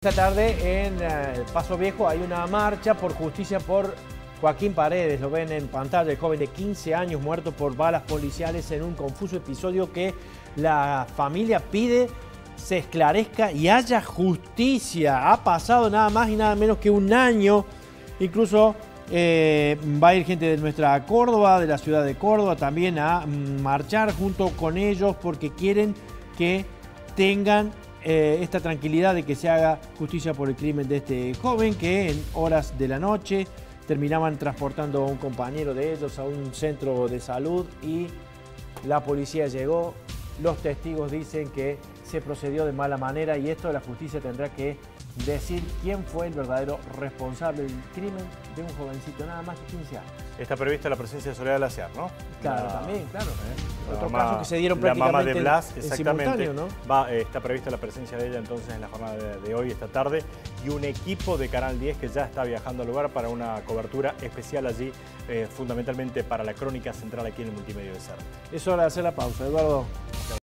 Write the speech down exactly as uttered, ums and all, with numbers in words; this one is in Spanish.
Esta tarde en eh, Paso Viejo hay una marcha por justicia por Joaquín Paredes. Lo ven en pantalla, el joven de quince años muerto por balas policiales en un confuso episodio que la familia pide se esclarezca y haya justicia. Ha pasado nada más y nada menos que un año. Incluso eh, va a ir gente de nuestra Córdoba, de la ciudad de Córdoba, también a marchar junto con ellos porque quieren que tengan Eh, esta tranquilidad de que se haga justicia por el crimen de este joven que en horas de la noche terminaban transportando a un compañero de ellos a un centro de salud y la policía llegó. Los testigos dicen que se procedió de mala manera y esto la justicia tendrá que decir quién fue el verdadero responsable del crimen de un jovencito, nada más que quince años. Está prevista la presencia de Soledad Laciar, ¿no? Claro, la, también, claro. ¿eh? Otro mamá, caso que se dieron la prácticamente mamá de Blas, en, exactamente, en simultáneo, ¿no? Va, eh, está prevista la presencia de ella entonces en la jornada de, de hoy, esta tarde, y un equipo de Canal diez que ya está viajando al lugar para una cobertura especial allí, eh, fundamentalmente para la crónica central aquí en el multimedio de Cerro. Es hora de hacer la pausa, Eduardo.